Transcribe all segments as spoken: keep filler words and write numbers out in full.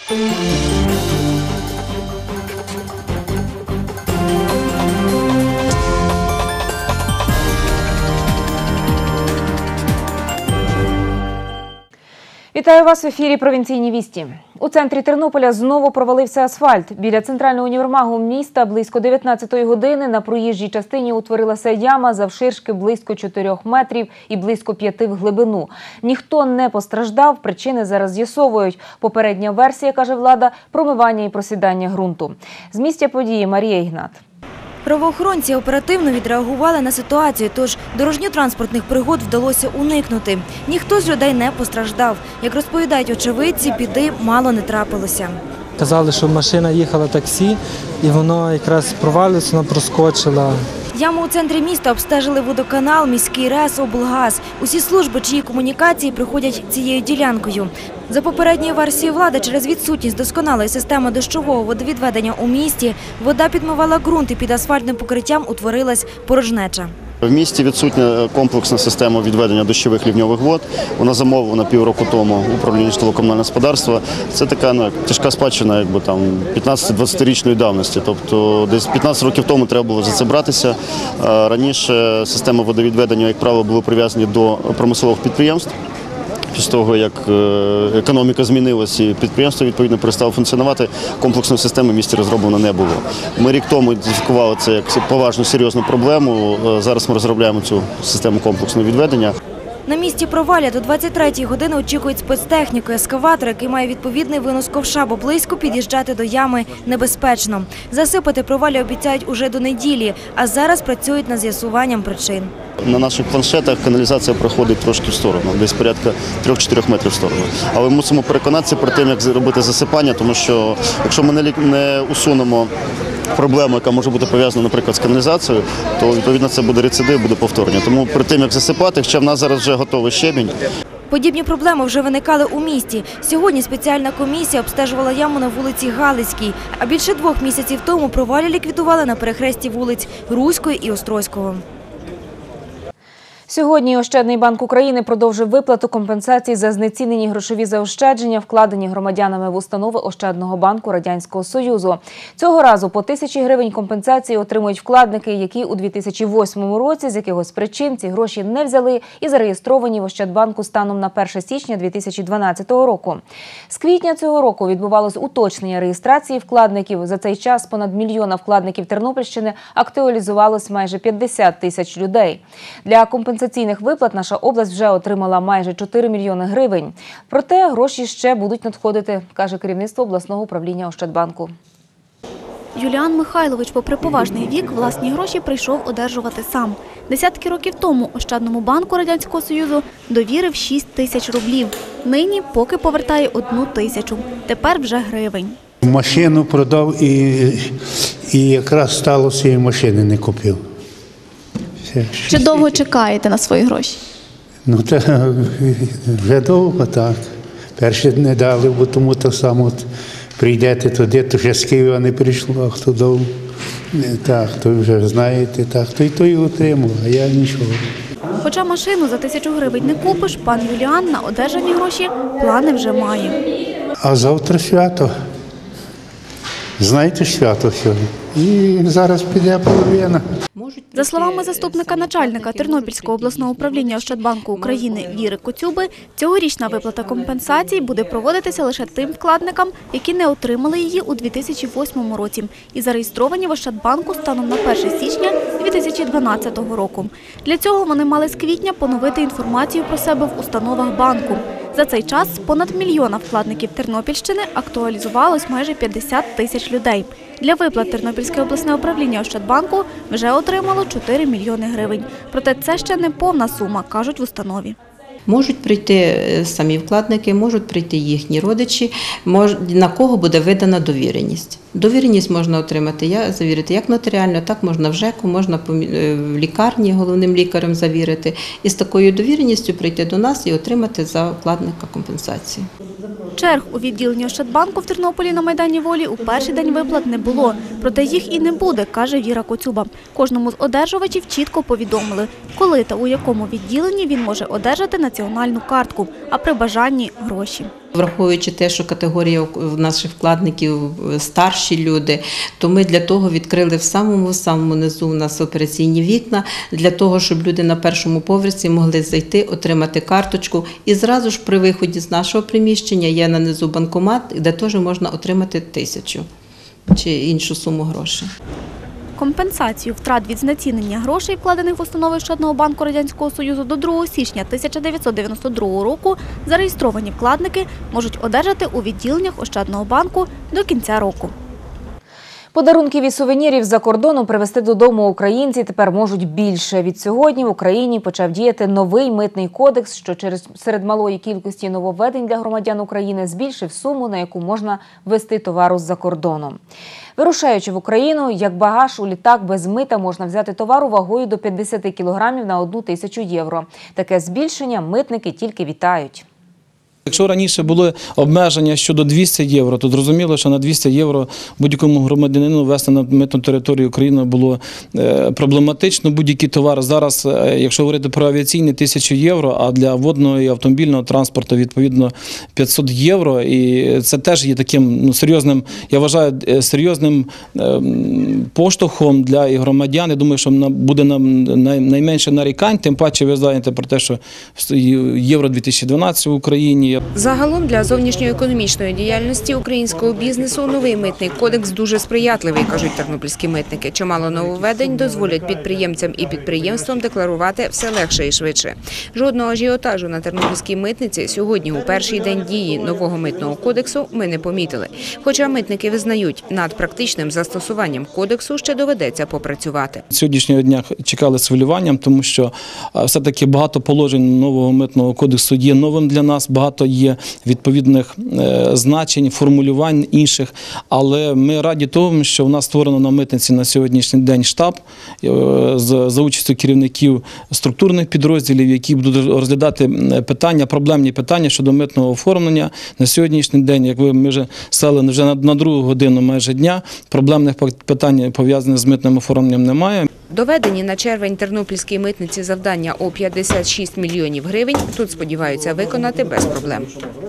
Вітаю вас в ефірі «Провінційні вісті». У центрі Тернополя знову провалився асфальт. Біля центрального універмагу міста близько дев'ятнадцятої години на проїжджій частині утворилася яма завширшки близько чотирьох метрів і близько п'яти в глибину. Ніхто не постраждав, причини зараз з'ясовують. Попередня версія, каже влада, промивання і просідання ґрунту. З місця події Марія Ігнат. Правоохоронці оперативно відреагували на ситуацію, тож дорожньо-транспортних пригод вдалося уникнути. Ніхто з людей не постраждав. Як розповідають очевидці, біди мало не трапилося. Казали, що машина їхала таксі, і воно якраз провалилося, воно проскочило. Яму у центрі міста обстежили водоканал, міський РЕС, облгаз. Усі служби, чиї комунікації проходять цією ділянкою. За попередньою версією влади, через відсутність досконалої системи дощового водовідведення у місті, вода підмивала ґрунт і під асфальтним покриттям утворилась порожнеча. В місті відсутня комплексна система відведення дощових лівньових вод. Вона замовлена півроку тому управління житлово-комунального господарства. Це така ну, тяжка спадщина, якби там п'ятнадцяти-двадцятирічної давності. Тобто десь п'ятнадцять років тому треба було за це братися. Раніше система водовідведення, як правило, була прив'язана до промислових підприємств. Після того, як економіка змінилася і підприємство відповідно перестало функціонувати, комплексної системи в місті розроблено не було. Ми рік тому ідентифікували це як поважну, серйозну проблему. Зараз ми розробляємо цю систему комплексного відведення. На місці провалля до двадцять третьої години очікують спецтехніку, ескаватор, який має відповідний винос ковша, бо близько під'їжджати до ями небезпечно. Засипати провалля обіцяють уже до неділі, а зараз працюють над з'ясуванням причин. На наших планшетах каналізація проходить трошки в сторону, десь порядка трьох-чотирьох метрів в сторону. Але мусимо переконатися перед тим, як зробити засипання, тому що якщо ми не усунемо проблему, яка може бути пов'язана, наприклад, з каналізацією, то відповідно це буде рецидив, буде повторення. Тому перед тим, як засипати, хоча в нас зараз вже готовий щебінь. Подібні проблеми вже виникали у місті. Сьогодні спеціальна комісія обстежувала яму на вулиці Галицькій, а більше двох місяців тому провалля ліквідували на перехресті вулиць Руської і Острозького. Сьогодні Ощадний банк України продовжив виплату компенсацій за знецінені грошові заощадження, вкладені громадянами в установи Ощадного банку Радянського Союзу. Цього разу по тисячі гривень компенсації отримують вкладники, які у дві тисячі восьмому році з якихось причин ці гроші не взяли і зареєстровані в Ощадбанку станом на перше січня дві тисячі дванадцятого року. З квітня цього року відбувалось уточнення реєстрації вкладників. За цей час понад мільйона вкладників Тернопільщини актуалізувалось майже п'ятдесят тисяч людей. Для компенсаційних Компенсаційних виплат наша область вже отримала майже чотири мільйони гривень. Проте гроші ще будуть надходити, каже керівництво обласного управління Ощадбанку. Юліан Михайлович, попри поважний вік, власні гроші прийшов одержувати сам. Десятки років тому Ощадному банку Радянського Союзу довірив шість тисяч рублів. Нині поки повертає одну тисячу. Тепер вже гривень. Машину продав і, і якраз сталося, і машини не купив. Чи довго чекаєте на свої гроші? Ну, так, вже довго, так. Перші не дали, бо тому так само от, прийдете туди, то вже з Києва не прийшло, а хто дав, так, то вже знаєте, так, то й той отримав, а я нічого. Хоча машину за тисячу гривень не купиш, пан Юліан на одержані гроші плани вже має. А завтра свято. Знаєте, свято сьогодні. І зараз піде половина. За словами заступника начальника Тернопільського обласного управління Ощадбанку України Віри Коцюби, цьогорічна виплата компенсацій буде проводитися лише тим вкладникам, які не отримали її у дві тисячі восьмому році і зареєстровані в Ощадбанку станом на перше січня дві тисячі дванадцятого року. Для цього вони мали з квітня поновити інформацію про себе в установах банку. За цей час понад мільйона вкладників Тернопільщини актуалізувалось майже п'ятдесят тисяч людей. Для виплат Тернопільське обласне управління Ощадбанку вже отримало чотири мільйони гривень. Проте це ще не повна сума, кажуть в установі. Можуть прийти самі вкладники, можуть прийти їхні родичі, на кого буде видана довіреність. Довіреність можна отримати, я завірити як нотаріально, так можна в ЖЕКу, можна в лікарні головним лікарем завірити. І з такою довіреністю прийти до нас і отримати за вкладника компенсацію. Черг у відділенні Ощадбанку в Тернополі на Майдані Волі у перший день виплат не було. Проте їх і не буде, каже Віра Коцюба. Кожному з одержувачів чітко повідомили, коли та у якому відділенні він може одержати національну картку, а при бажанні – гроші. Враховуючи те, що категорія наших вкладників старші люди, то ми для того відкрили в самому самому низу у нас операційні вікна, для того, щоб люди на першому поверсі могли зайти, отримати карточку. І зразу ж при виході з нашого приміщення є на низу банкомат, де теж можна отримати тисячу чи іншу суму грошей. Компенсацію втрат від знецінення грошей, вкладених в установи Ощадного банку Радянського Союзу до другого січня тисяча дев'ятсот дев'яносто другого року, зареєстровані вкладники можуть одержати у відділеннях Ощадного банку до кінця року. Подарунків і сувенірів з-за кордону привезти додому українці тепер можуть більше. Від сьогодні в Україні почав діяти новий митний кодекс, що через серед малої кількості нововведень для громадян України збільшив суму, на яку можна ввезти товару з-за кордону. Вирушаючи в Україну, як багаж у літак без мита можна взяти товару вагою до п'ятдесят кілограмів на одну тисячу євро. Таке збільшення митники тільки вітають. Якщо раніше були обмеження щодо двісті євро, то зрозуміло, що на двісті євро будь-якому громадянину ввести на митну територію України було проблематично. Будь-який товар зараз, якщо говорити про авіаційні, тисячу євро, а для водного і автомобільного транспорту відповідно п'ятсот євро. І це теж є таким ну, серйозним, я вважаю, серйозним поштовхом для і громадян. Я думаю, що буде найменше нарікань, тим паче ви знаєте про те, що Євро дві тисячі дванадцять в Україні. Загалом для зовнішньоекономічної діяльності українського бізнесу новий митний кодекс дуже сприятливий, кажуть тернопільські митники. Чимало нововведень дозволять підприємцям і підприємствам декларувати все легше і швидше. Жодного ажіотажу на тернопільській митниці сьогодні, у перший день дії нового митного кодексу, ми не помітили. Хоча митники визнають, над практичним застосуванням кодексу ще доведеться попрацювати. Сьогоднішнього дня чекали з хвилюванням, тому що все-таки багато положень нового митного кодексу є новим для нас, багато є відповідних значень, формулювань інших, але ми раді тому, що в нас створено на митниці на сьогоднішній день штаб за участю керівників структурних підрозділів, які будуть розглядати питання, проблемні питання щодо митного оформлення. На сьогоднішній день, як ви ми вже стали вже на другу годину майже дня, проблемних питань пов'язаних з митним оформленням немає. Доведені на червень тернопільській митниці завдання у п'ятдесят шість мільйонів гривень тут сподіваються виконати без проблем.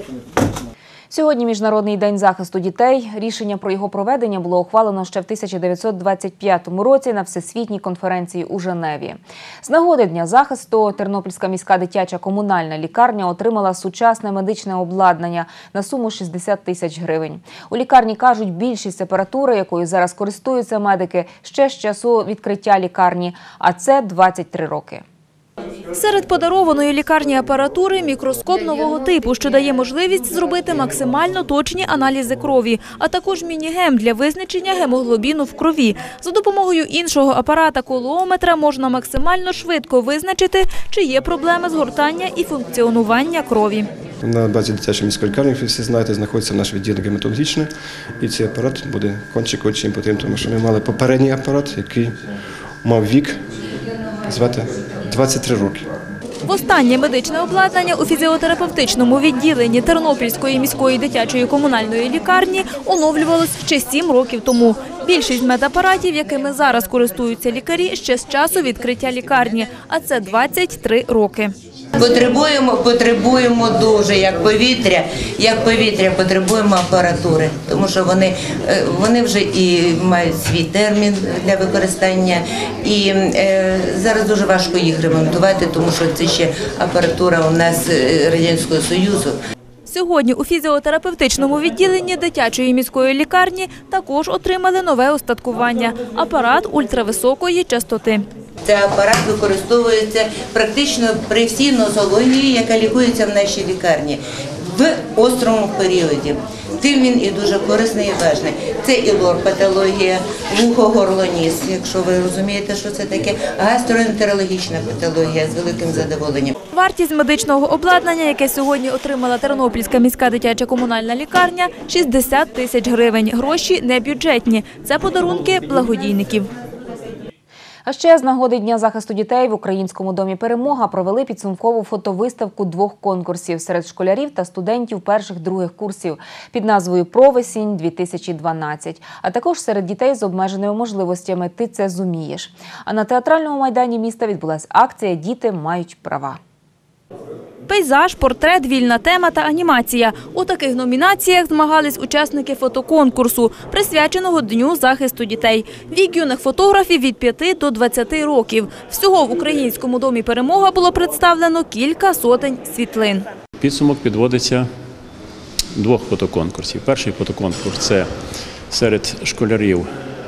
Сьогодні Міжнародний день захисту дітей. Рішення про його проведення було ухвалено ще в тисяча дев'ятсот двадцять п'ятому році на Всесвітній конференції у Женеві. З нагоди Дня захисту Тернопільська міська дитяча комунальна лікарня отримала сучасне медичне обладнання на суму шістдесят тисяч гривень. У лікарні кажуть, більшість апаратури, якою зараз користуються медики, ще з часу відкриття лікарні, а це двадцять три роки. Серед подарованої лікарні апаратури – мікроскоп нового типу, що дає можливість зробити максимально точні аналізи крові, а також міні-гем для визначення гемоглобіну в крові. За допомогою іншого апарата колоометра можна максимально швидко визначити, чи є проблеми згортання і функціонування крові. На базі дитячої міської лікарні, як ви всі знаєте, знаходиться наш відділення гематологічне, і цей апарат буде конче-конче їм потрібен, тому що ми мали попередній апарат, який мав вік, звати двадцять три роки. Востаннє медичне обладнання у фізіотерапевтичному відділенні Тернопільської міської дитячої комунальної лікарні оновлювалось ще сім років тому. Більшість медапаратів, якими зараз користуються лікарі, ще з часу відкриття лікарні, а це двадцять три роки. Потребуємо, потребуємо дуже, як повітря, як повітря потребуємо апаратури, тому що вони, вони вже і мають свій термін для використання, і е, зараз дуже важко їх ремонтувати, тому що це ще апаратура у нас Радянського Союзу. Сьогодні у фізіотерапевтичному відділенні дитячої міської лікарні також отримали нове устаткування – апарат ультрависокої частоти. Цей апарат використовується практично при всій нозології, яка лікується в нашій лікарні в острому періоді. Тим він і дуже корисний і важний. Це і лор-патологія, вухо-горло-ніс, якщо ви розумієте, що це таке, гастроентерологічна патологія з великим задоволенням. Вартість медичного обладнання, яке сьогодні отримала Тернопільська міська дитяча комунальна лікарня – шістдесят тисяч гривень. Гроші не бюджетні. Це подарунки благодійників. А ще з нагоди Дня захисту дітей в Українському домі «Перемога» провели підсумкову фотовиставку двох конкурсів серед школярів та студентів перших-других курсів під назвою «Провесінь-дві тисячі дванадцять», а також серед дітей з обмеженими можливостями «Ти це зумієш». А на театральному майдані міста відбулася акція «Діти мають права». пейзаж, портрет, вільна тема та анімація. У таких номінаціях змагались учасники фотоконкурсу, присвяченого Дню захисту дітей. Вік юних фотографів від п'яти до двадцяти років. Всього в Українському домі «Перемога» було представлено кілька сотень світлин. Підсумок підводиться двох фотоконкурсів. Перший фотоконкурс – це серед школярів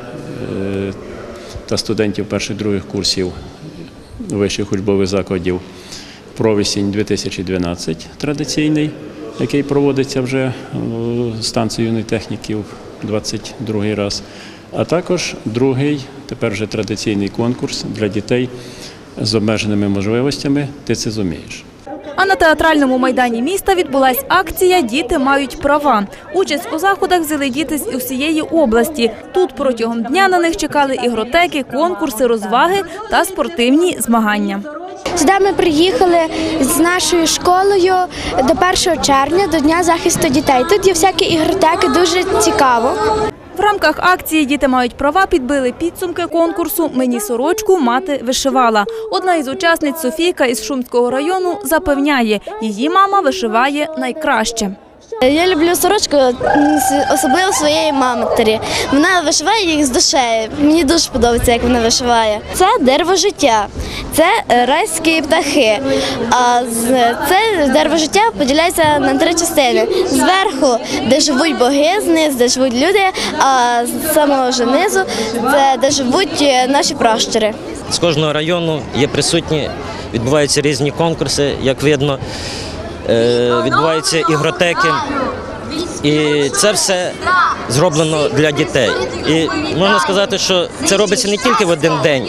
та студентів перших-других курсів вищих учбових закладів «Провісінь дві тисячі дванадцять» традиційний, який проводиться вже станцією юних техніків двадцять другий раз. А також другий, тепер вже традиційний конкурс для дітей з обмеженими можливостями «Ти це зумієш». А на театральному майдані міста відбулась акція «Діти мають права». Участь у заходах взяли діти з усієї області. Тут протягом дня на них чекали ігротеки, конкурси, розваги та спортивні змагання. Сюди ми приїхали з нашою школою до першого червня, до Дня захисту дітей. Тут є всякі ігротеки, дуже цікаво. В рамках акції «Діти мають права» підбили підсумки конкурсу «Мені сорочку мати вишивала». Одна із учасниць Софійка із Шумського району запевняє, її мама вишиває найкраще. Я люблю сорочку, особливо своєї матері. Вона вишиває їх з душею. Мені дуже подобається, як вона вишиває. Це дерево життя, це райські птахи. А це дерево життя поділяється на три частини. Зверху, де живуть боги, знизу, де живуть люди, а з самого ж низу, це де живуть наші пращури. З кожного району є присутні, відбуваються різні конкурси, як видно. Відбуваються ігротеки, і це все зроблено для дітей. І можна сказати, що це робиться не тільки в один день,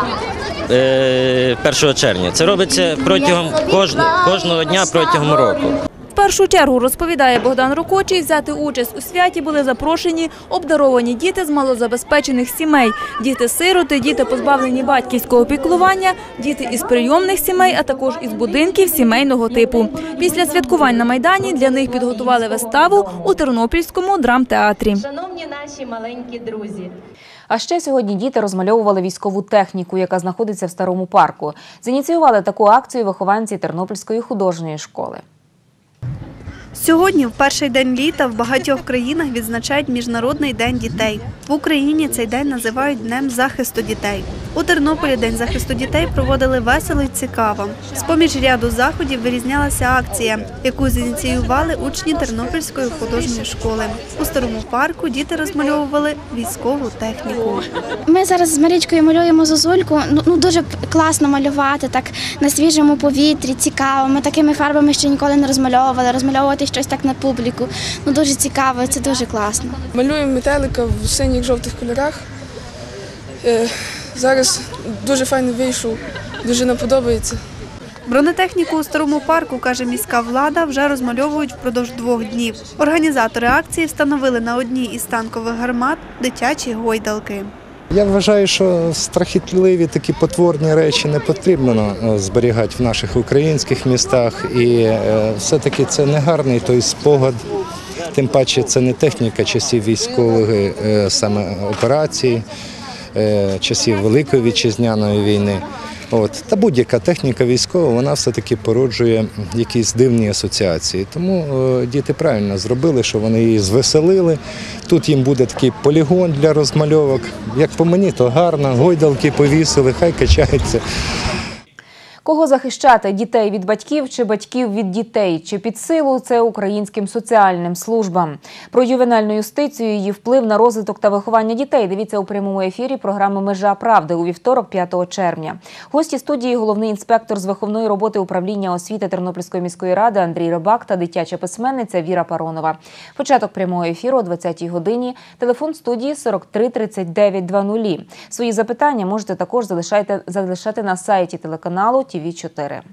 першого червня, це робиться протягом кожного дня протягом року. В першу чергу, розповідає Богдан Рокочий, взяти участь у святі були запрошені обдаровані діти з малозабезпечених сімей, діти-сироти, діти, позбавлені батьківського піклування, діти із прийомних сімей, а також із будинків сімейного типу. Після святкувань на Майдані для них підготували виставу у Тернопільському драмтеатрі. Шановні наші маленькі друзі. А ще сьогодні діти розмальовували військову техніку, яка знаходиться в Старому парку. Зініціювали таку акцію вихованці Тернопільської художньої школи. Сьогодні, в перший день літа, в багатьох країнах відзначають Міжнародний день дітей. В Україні цей день називають Днем захисту дітей. У Тернополі День захисту дітей проводили весело й цікаво. З-поміж ряду заходів вирізнялася акція, яку зініціювали учні Тернопільської художньої школи. У Старому парку діти розмальовували військову техніку. Ми зараз з Марічкою малюємо зозульку. Ну, дуже класно малювати, так на свіжому повітрі, цікаво. Ми такими фарбами ще ніколи не розмальовували, розмальовувати щось так на публіку. Ну, дуже цікаво, це дуже класно. Малюємо метелика в синіх жовтих кольорах. Е, зараз дуже файно вийшов, дуже нам подобається. Бронетехніку у Старому парку, каже міська влада, вже розмальовують впродовж двох днів. Організатори акції встановили на одній із танкових гармат дитячі гойдалки. Я вважаю, що страхітливі такі потворні речі не потрібно зберігати в наших українських містах. І все-таки це не гарний той спогад, тим паче це не техніка часів військової саме операції, часів Великої Вітчизняної війни. От. Та будь-яка техніка військова, вона все-таки породжує якісь дивні асоціації. Тому е, діти правильно зробили, що вони її звеселили. Тут їм буде такий полігон для розмальовок. Як по мені, то гарно, гойдалки повісили, хай качаються. Кого захищати – дітей від батьків чи батьків від дітей? Чи під силу це українським соціальним службам? Про ювенальну юстицію і її вплив на розвиток та виховання дітей дивіться у прямому ефірі програми «Межа правди» у вівторок, п'ятого червня. Гості студії – головний інспектор з виховної роботи управління освіти Тернопільської міської ради Андрій Рибак та дитяча письменниця Віра Паронова. Початок прямого ефіру о двадцятій годині. Телефон студії сорок три тридцять дев'ять двадцять. Свої запитання можете також залишати, залишати на сайті телеканалу Ті Ві чотири.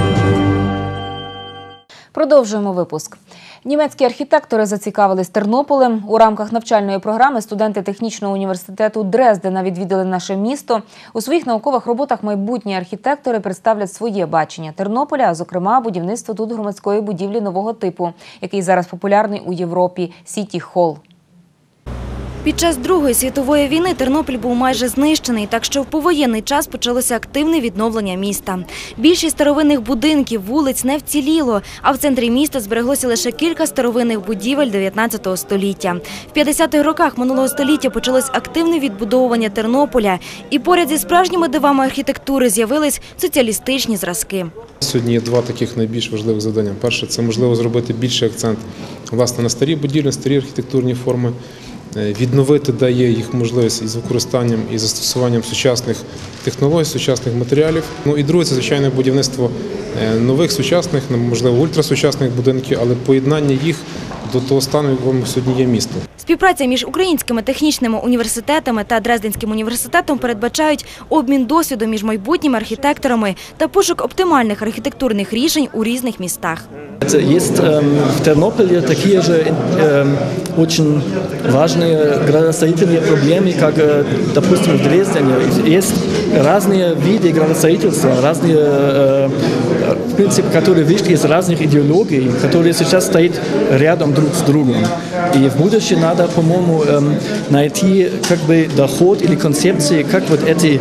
Продовжуємо випуск. Німецькі архітектори зацікавились Тернополем. У рамках навчальної програми студенти технічного університету Дрездена відвідали наше місто. У своїх наукових роботах майбутні архітектори представлять своє бачення Тернополя, а зокрема будівництво тут громадської будівлі нового типу, який зараз популярний у Європі – Сіті Холл. Під час Другої світової війни Тернопіль був майже знищений, так що в повоєнний час почалося активне відновлення міста. Більшість старовинних будинків, вулиць не вціліло, а в центрі міста збереглося лише кілька старовинних будівель дев'ятнадцятого століття. В п'ятдесятих роках минулого століття почалось активне відбудовування Тернополя, і поряд зі справжніми дивами архітектури з'явились соціалістичні зразки. Сьогодні є два таких найбільш важливих завдання. Перше – це можливо зробити більший акцент власне на старі будівлі, старі архітектурні форми, відновити, де є їх можливість із використанням і застосуванням сучасних технологій, сучасних матеріалів. Ну і друге – це, звичайно, будівництво нових сучасних, можливо, ультрасучасних будинків, але поєднання їх до того стану, в якому сьогодні є місто. Співпраця між українськими технічними університетами та Дрезденським університетом передбачають обмін досвідом між майбутніми архітекторами та пошук оптимальних архітектурних рішень у різних містах. Есть в Тернополе такие же очень важные градостроительные проблемы, как, допустим, в Дрездене. Есть разные виды градостроительства, разные, в принципе, которые вышли из разных идеологий, которые сейчас стоят рядом друг с другом. И в будущем надо, по-моему, найти как бы доход или концепции, как вот эти,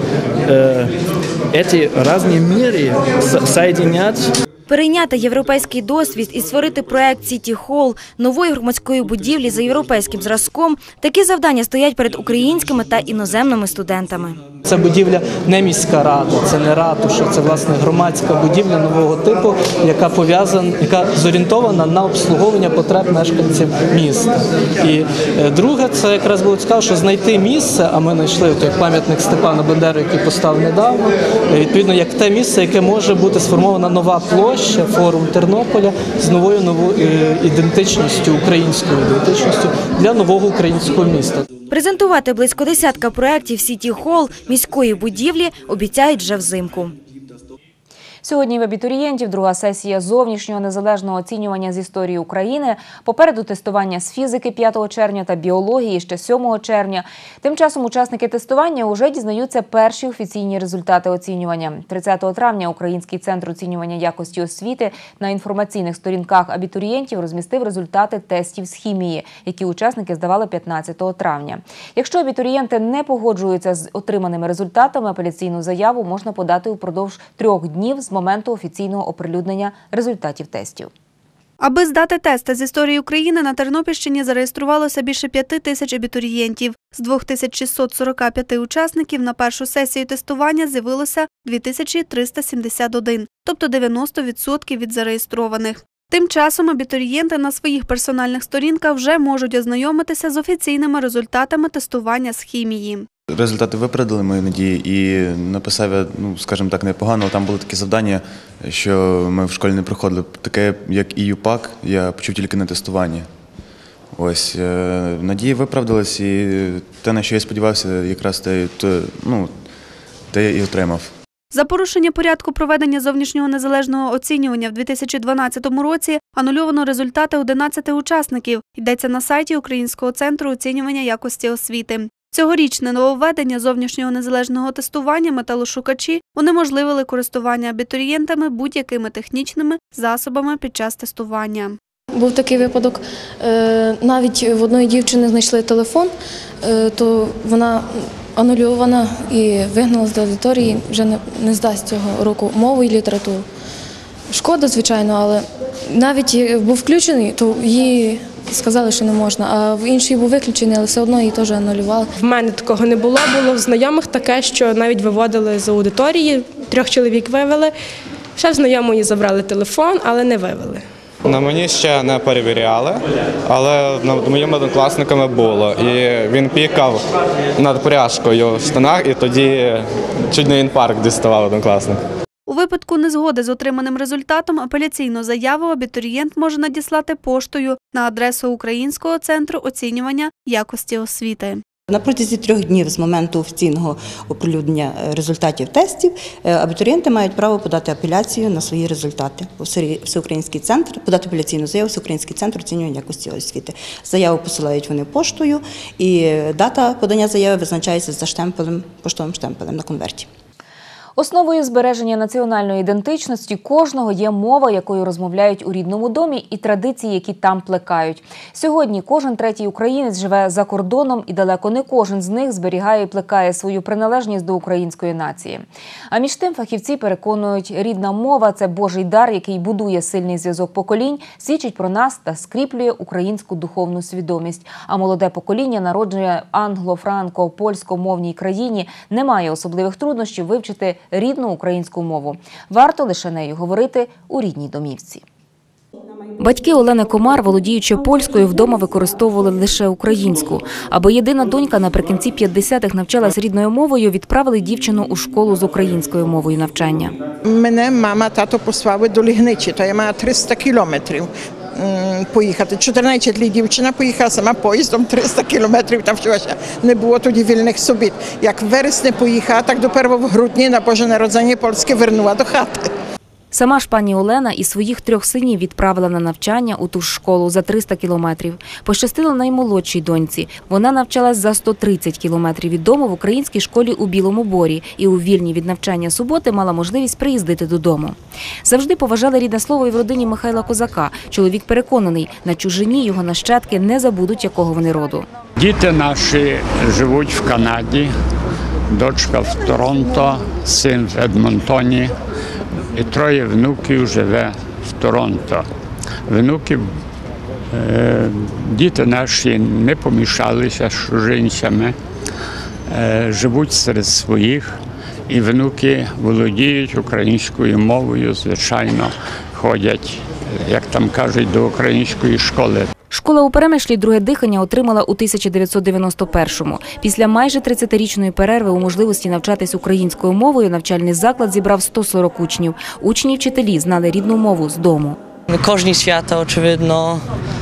эти разные миры соединять. Перейняти європейський досвід і створити проект «Сіті Холл» – нової громадської будівлі за європейським зразком – такі завдання стоять перед українськими та іноземними студентами. Це будівля не міська рада, це не ратуша, це, власне, громадська будівля нового типу, яка пов'язана, яка зорієнтована на обслуговування потреб мешканців міста. І друге, це якраз було цікаво, що знайти місце, а ми знайшли як пам'ятник Степана Бандери, який поставив недавно, відповідно, як те місце, яке може бути сформована нова площа, форум Тернополя з новою новою ідентичністю, українською ідентичністю для нового українського міста. Презентувати близько десятка проєктів «Сіті Холл» міської будівлі обіцяють вже взимку. Сьогодні в абітурієнтів друга сесія зовнішнього незалежного оцінювання з історії України. Попереду тестування з фізики п'ятого червня та біології ще сьомого червня. Тим часом учасники тестування вже дізнаються перші офіційні результати оцінювання. тридцятого травня Український центр оцінювання якості освіти на інформаційних сторінках абітурієнтів розмістив результати тестів з хімії, які учасники здавали п'ятнадцятого травня. Якщо абітурієнти не погоджуються з отриманими результатами, апеляційну заяву можна подати упродовж трьох днів з моменту офіційного оприлюднення результатів тестів. Аби здати тести з історії України, на Тернопільщині зареєструвалося більше п'яти тисяч абітурієнтів. З двох тисяч шістсот сорока п'яти учасників на першу сесію тестування з'явилося дві тисячі триста сімдесят один, тобто дев'яносто відсотків від зареєстрованих. Тим часом абітурієнти на своїх персональних сторінках вже можуть ознайомитися з офіційними результатами тестування з хімії. Результати виправдали мої надії і написав я, ну, скажімо так, непогано. Там були такі завдання, що ми в школі не проходили. Таке, як і ЮПАК, я почув тільки на тестуванні. Ось, надії виправдались, і те, на що я сподівався, якраз те, ну, те я і отримав. За порушення порядку проведення зовнішнього незалежного оцінювання в дві тисячі дванадцятому році анульовано результати одинадцяти учасників, йдеться на сайті Українського центру оцінювання якості освіти. Цьогорічне нововведення зовнішнього незалежного тестування металошукачі унеможливили користування абітурієнтами будь-якими технічними засобами під час тестування. Був такий випадок, навіть в одної дівчини знайшли телефон, то вона анульована і вигнала з аудиторії, вже не здасть цього року мову і літературу. Шкода, звичайно, але навіть був включений, то її сказали, що не можна, а в іншій був виключений, але все одно її теж анулювали. В мене такого не було, було в знайомих таке, що навіть виводили з аудиторії, трьох чоловік вивели, ще в знайомої забрали телефон, але не вивели. На мені ще не перевіряли, але над моїми однокласниками було. І він пікав над пряжкою в штанах, і тоді чуть не інфаркт діставав однокласник. У випадку незгоди з отриманим результатом апеляційну заяву абітурієнт може надіслати поштою на адресу Українського центру оцінювання якості освіти. На протязі трьох днів з моменту офіційного оприлюднення результатів тестів абітурієнти мають право подати апеляцію на свої результати. Всеукраїнський центр, подати апеляційну заяву Всеукраїнський центр оцінювання якості освіти. Заяву посилають вони поштою, і дата подання заяви визначається за штемпелем, поштовим штемпелем на конверті. Основою збереження національної ідентичності кожного є мова, якою розмовляють у рідному домі, і традиції, які там плекають. Сьогодні кожен третій українець живе за кордоном, і далеко не кожен з них зберігає і плекає свою приналежність до української нації. А між тим фахівці переконують, рідна мова – це Божий дар, який будує сильний зв'язок поколінь, свідчить про нас та скріплює українську духовну свідомість. А молоде покоління, народжує англо-франко-польськомовній країні, не має особливих труднощів вивчити рідну українську мову. Варто лише нею говорити у рідній домівці. Батьки Олени Комар, володіючи польською, вдома використовували лише українську. Аби єдина донька наприкінці п'ятдесятих навчалась рідною мовою, відправили дівчину у школу з українською мовою навчання. Мене мама, тато послали до Лігничі, то я маю триста кілометрів поїхати. чотирнадцять літ дівчина поїхала сама поїздом триста кілометрів, там вчилася. Не було тоді вільних субіт. Як в вересні поїхала, так до першого грудня на Боже народження польське вернула до хати. Сама ж пані Олена і своїх трьох синів відправила на навчання у ту ж школу за триста кілометрів. Пощастило наймолодшій доньці. Вона навчалась за сто тридцять кілометрів від дому в українській школі у Білому Борі і у вільні від навчання суботи мала можливість приїздити додому. Завжди поважали рідне слово і в родині Михайла Козака. Чоловік переконаний, на чужині його нащадки не забудуть, якого вони роду. Діти наші живуть в Канаді, дочка в Торонто, син в Едмонтоні. І троє внуків живе в Торонто. Внуків, е, діти наші не помішалися з чужинцями, е, живуть серед своїх, і внуки володіють українською мовою, звичайно, ходять, як там кажуть, до української школи. Школа у Перемишлі друге дихання отримала у тисяча дев'ятсот дев'яносто першому. Після майже тридцятирічної перерви у можливості навчатись українською мовою навчальний заклад зібрав сто сорок учнів. Учні й вчителі знали рідну мову з дому. Кожні свята, очевидно,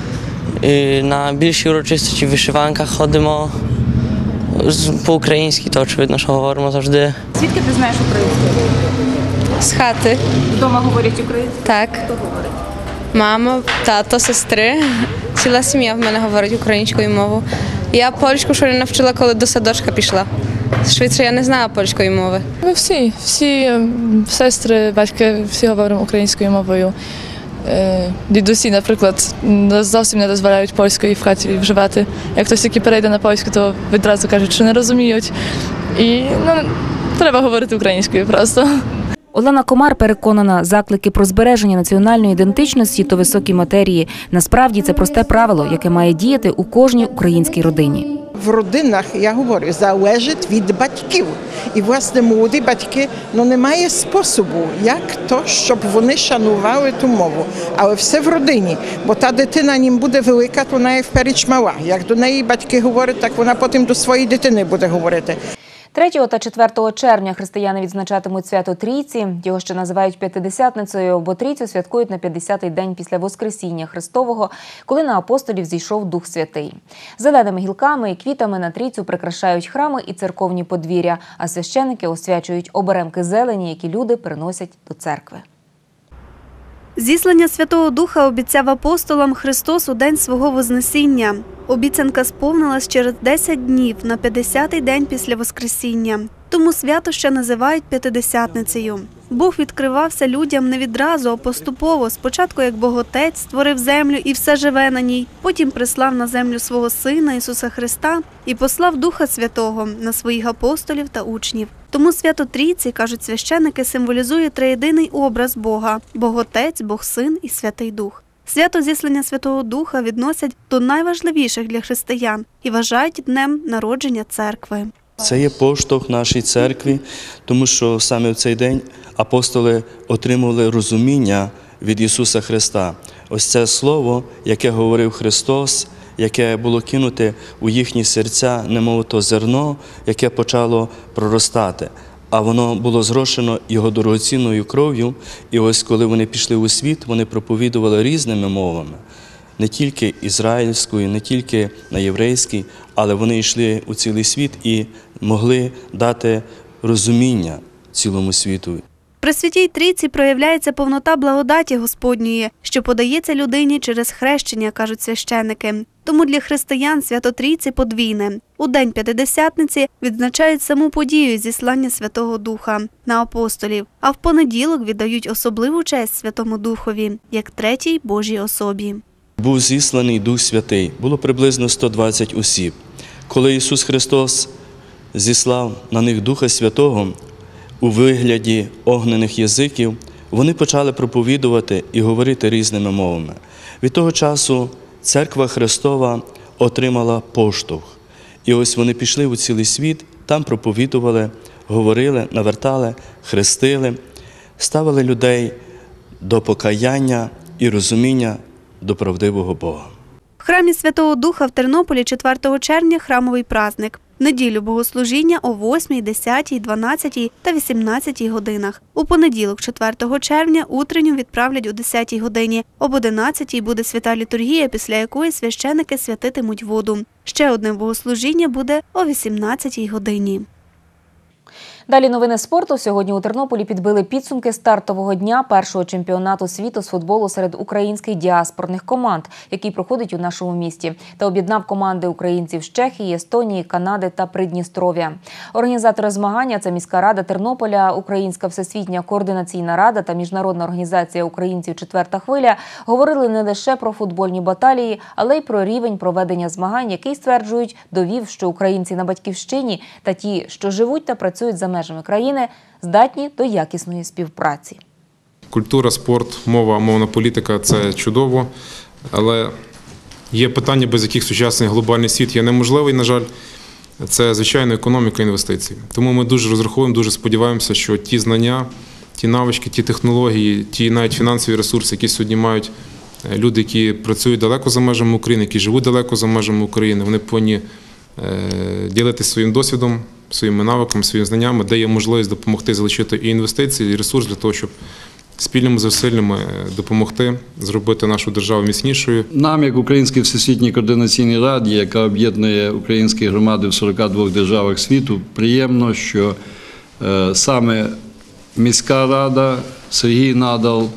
на більші урочистості в вишиванках ходимо. По-українськи, то очевидно, що говоримо завжди. Звідки ти знаєш українську? З хати. Вдома говорять українською? Так. Хто говорить? Мама, тато, сестри. Ціла сім'я в мене говорить українською мовою. Я польську школі навчила, коли до садочка пішла. В Швейцарії я не знала польської мови. Ми всі, всі сестри, батьки, всі говоримо українською мовою. Дідусі, наприклад, зовсім не дозволяють польської в хаті вживати. Як хтось тільки перейде на польську, то відразу кажуть, що не розуміють. І ну, треба говорити українською просто. Олена Комар переконана, заклики про збереження національної ідентичності – то високі матерії. Насправді це просте правило, яке має діяти у кожній українській родині. В родинах, я говорю, залежить від батьків. І, власне, молоді батьки, ну, немає способу, як то, щоб вони шанували ту мову. Але все в родині, бо та дитина їм буде велика, то вона є вперед мала. Як до неї батьки говорять, так вона потім до своєї дитини буде говорити. третього та четвертого червня християни відзначатимуть свято Трійці. Його ще називають П'ятидесятницею, бо Трійцю святкують на п'ятдесятий день після Воскресіння Христового, коли на апостолів зійшов Дух Святий. Зеленими гілками і квітами на Трійцю прикрашають храми і церковні подвір'я, а священики освячують оберемки зелені, які люди приносять до церкви. Зіслання Святого Духа обіцяв апостолам Христос у день свого Вознесіння. Обіцянка сповнилась через десять днів на п'ятдесятий день після Воскресіння. Тому свято ще називають П'ятидесятницею. Бог відкривався людям не відразу, а поступово. Спочатку як Бог-Отець створив землю і все живе на ній. Потім прислав на землю свого Сина Ісуса Христа і послав Духа Святого на своїх апостолів та учнів. Тому свято Трійці, кажуть священики, символізує триєдиний образ Бога – Бог-Отець, Бог-Син і Святий Дух. Свято зіслання Святого Духа відносять до найважливіших для християн і вважають днем народження церкви. Це є поштовх нашій церкві, тому що саме в цей день апостоли отримували розуміння від Ісуса Христа. Ось це слово, яке говорив Христос, яке було кинуте у їхні серця, немов то зерно, яке почало проростати. А воно було зрошено Його дорогоцінною кров'ю, і ось коли вони пішли у світ, вони проповідували різними мовами. Не тільки ізраїльською, не тільки на єврейській, але вони йшли у цілий світ і могли дати розуміння цілому світу. При Святій Трійці проявляється повнота благодаті Господньої, що подається людині через хрещення, кажуть священики. Тому для християн свято Трійці подвійне. У День П'ятидесятниці відзначають саму подію зіслання Святого Духа на апостолів, а в понеділок віддають особливу честь Святому Духові, як третій Божій особі. Був зісланий Дух Святий, було приблизно сто двадцять осіб. Коли Ісус Христос зіслав на них Духа Святого у вигляді огнених язиків, вони почали проповідувати і говорити різними мовами. Від того часу Церква Христова отримала поштовх. І ось вони пішли у цілий світ, там проповідували, говорили, навертали, хрестили, ставили людей до покаяння і розуміння до правдивого Бога. В храмі Святого Духа в Тернополі четвертого червня храмовий праздник. В неділю богослужіння о восьмій, десятій, дванадцятій та вісімнадцятій годинах. У понеділок, четвертого червня, утренню відправлять о десятій годині. Об одинадцятій буде свята літургія, після якої священики святитимуть воду. Ще одне богослужіння буде о вісімнадцятій годині. Далі новини спорту. Сьогодні у Тернополі підбили підсумки стартового дня першого чемпіонату світу з футболу серед українських діаспорних команд, який проходить у нашому місті, та об'єднав команди українців з Чехії, Естонії, Канади та Придністров'я. Організатори змагання – це міська рада Тернополя, Українська всесвітня координаційна рада та Міжнародна організація українців «Четверта хвиля» говорили не лише про футбольні баталії, але й про рівень проведення змагань, який, стверджують, довів, що українці на батьківщині та ті, що живуть та працюють за межами країни, здатні до якісної співпраці. Культура, спорт, мова, мовна політика – це чудово, але є питання, без яких сучасний глобальний світ є неможливий, на жаль, це, звичайно, економіка і інвестиції. Тому ми дуже розраховуємо, дуже сподіваємося, що ті знання, ті навички, ті технології, ті навіть фінансові ресурси, які сьогодні мають люди, які працюють далеко за межами України, які живуть далеко за межами України, вони повинні ділитися своїм досвідом, своїми навиками, своїми знаннями, де є можливість допомогти залучити і інвестиції, і ресурс для того, щоб спільними зусиллями допомогти зробити нашу державу міцнішою. Нам, як Українській всесвітній координаційній раді, яка об'єднує українські громади в сорока двох державах світу, приємно, що е, саме міська рада, Сергій Надал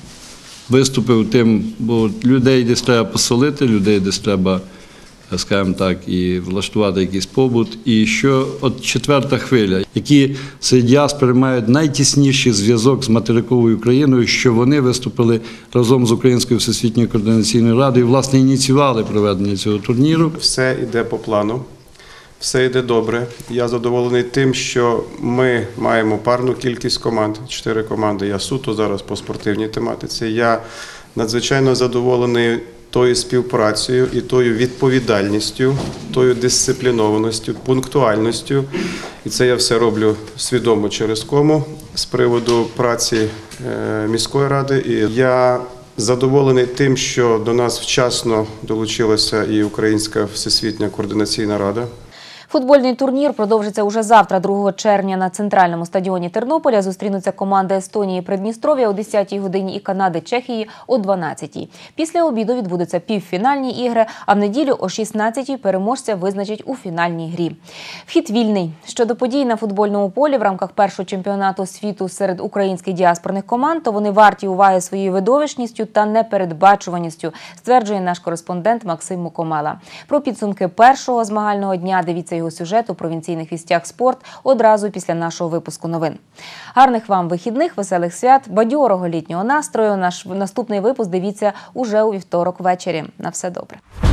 виступив тим, бо людей десь треба поселити, людей десь треба, скажімо так, і влаштувати якийсь побут. І що от четверта хвиля, які серед діаспори мають найтісніший зв'язок з материковою Україною, що вони виступили разом з Українською всесвітньою координаційною радою, власне, ініціювали проведення цього турніру. Все йде по плану, все йде добре. Я задоволений тим, що ми маємо парну кількість команд, чотири команди. Я суто зараз по спортивній тематиці. Я надзвичайно задоволений тою співпрацею і тою відповідальністю, тою дисциплінованістю, пунктуальністю. І це я все роблю свідомо через кому з приводу праці міської ради. І я задоволений тим, що до нас вчасно долучилася і Українська всесвітня координаційна рада. Футбольний турнір продовжиться уже завтра, другого червня, на центральному стадіоні Тернополя. Зустрінуться команди Естонії і Придністров'я о десятій годині і Канади, Чехії о дванадцятій. Після обіду відбудуться півфінальні ігри, а в неділю о шістнадцятій переможця визначать у фінальній грі. Вхід вільний. Щодо подій на футбольному полі в рамках першого чемпіонату світу серед українських діаспорних команд, то вони варті уваги своєю видовищністю та непередбачуваністю, стверджує наш кореспондент Максим Мукомела. Про підсумки першого змагального дня дивіться його сюжет у провінційних вістях «Спорт» одразу після нашого випуску новин. Гарних вам вихідних, веселих свят, бадьорого літнього настрою. Наш наступний випуск дивіться уже у вівторок ввечері. На все добре.